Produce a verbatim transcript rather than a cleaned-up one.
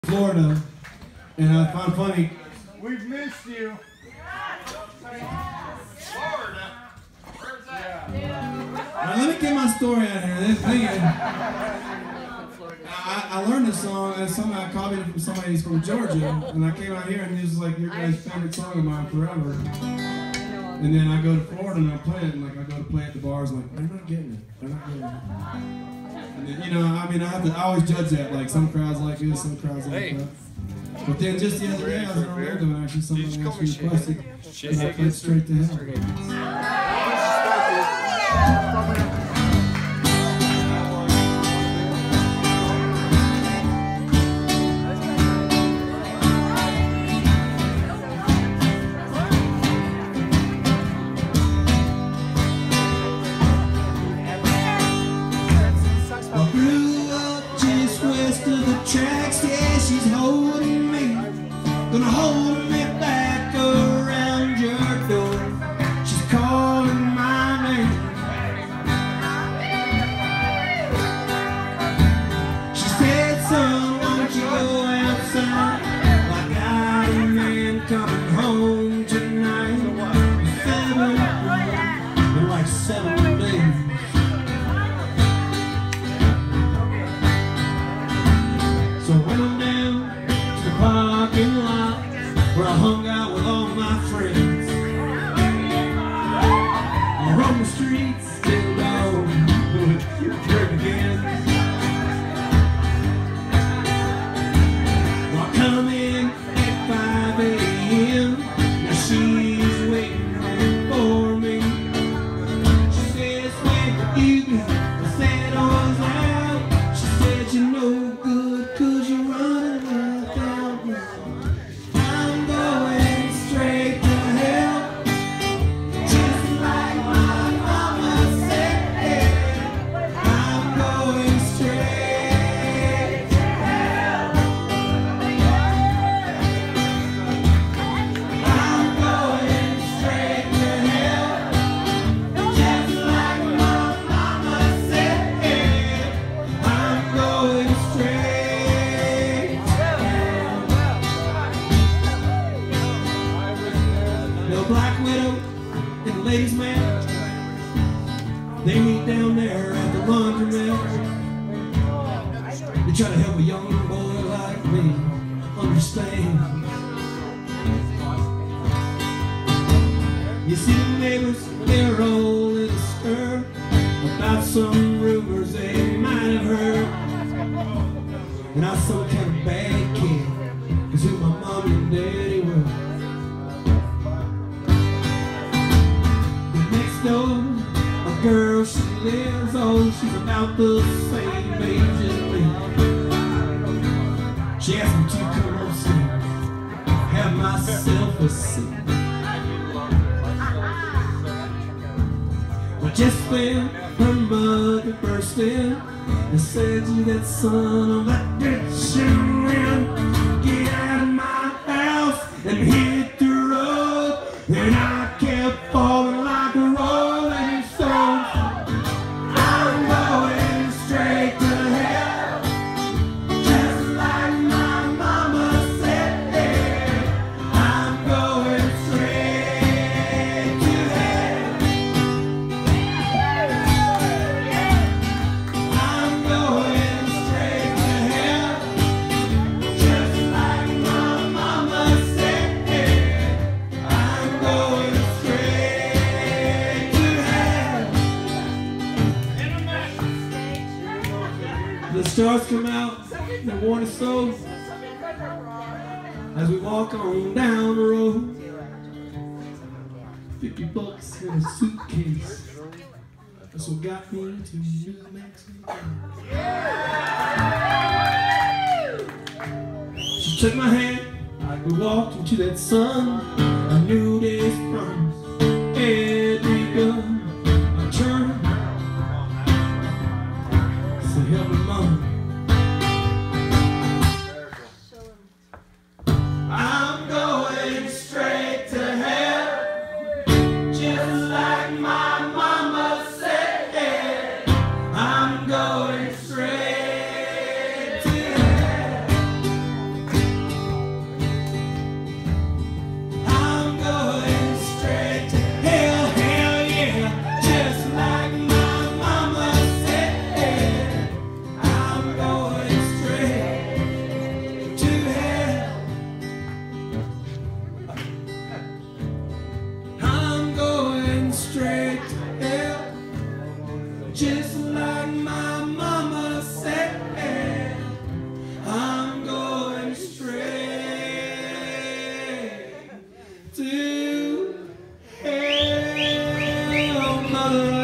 Florida, and I find funny. We've missed you. Florida? Where's that? Now, let me get my story out here. This thing is, I, I learned this song, and something I copied it from somebody who's from Georgia, and I came out here, and this is like your guys' favorite song of mine forever. And then I go to Florida, and I play it, and like I go to play at the bars, like, they're not getting it. They're not getting it. And then, you know, I mean, I have to I always judge that. Like, some crowds like this, some crowds like Hey. that. But then just the other day, I was in Orlando, and actually somebody actually requested, and I played Straight to Hell. Tracks, yeah, she's holding me, gonna hold me back around your door. She's calling my name. She said, son, won't you go outside? I got a man coming home tonight. Seven, in like seven days. So when I'm down to the parking lot where I hung out with all my friends, I roam the streets till dawn, drink again. Well, I come in at five A M Now she's waiting for me. She says, when you got the sad ones out, she said, you know good, cause you're running without me. I'm going straight to hell, just like my mama said. I'm going straight to hell. I'm going straight to hell, just like my mama said. I'm going straight to hell. The Black Widow and the Ladies Man, they meet down there at the laundromat. They try to help a young boy like me understand. You see the neighbors, they're all in a stir about some rumors they might have heard. And I was some kind of bad kid, cause who my mom and daddy were. But next door, a girl, she lives, oh, she's about the same age as me. She asked me to come upstairs, have myself a seat. Well, just then, her mother burst in and said, you that son of a bitch, man, get out of my house and hit the road. And I kept falling like a rolling stone. I'm going straight to hell, just like my mama said. I'm going straight to hell. I'm going straight to hell, just like my mama said. I'm going straight to hell. The stars come out and warn us so as we walk on down the road. Fifty bucks in a suitcase, that's what got me to New Mexico. She took my hand, we walked into that sun. I knew this promise had begun. I turned, said, help me, mama. I'm going straight to hell, just like my mama said. I'm going straight to hell. Just like my mama said, I'm going straight to hell, mother.